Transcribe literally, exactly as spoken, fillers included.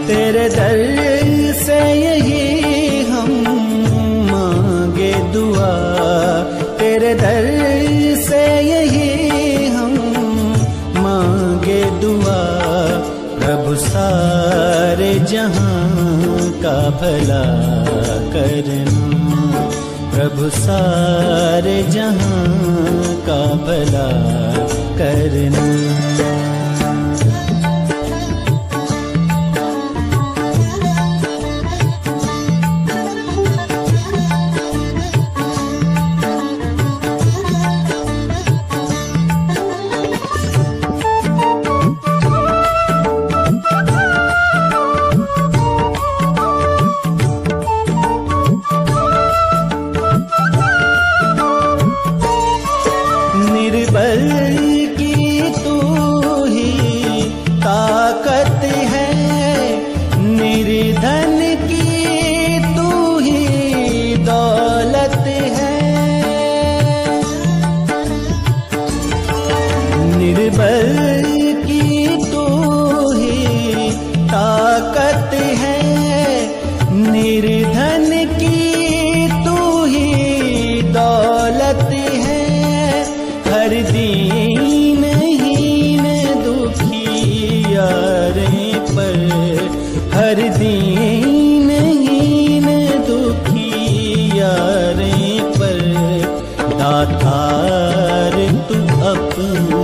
तेरे दर से यही हम मांगे दुआ, तेरे दर से यही हम मांगे दुआ। प्रभु सारे जहां का भला करना, प्रभु सारे जहां का भला करना। निर्बल की तू ही ताकत है, निर्धन की तू ही दौलत है। निर्बल की तू ही ताकत है, निर्धन की तू ही दौलत है। हर दीन हीन दुखियारे पर, हर दीन हीन दुखियारे पर दातार तू अपना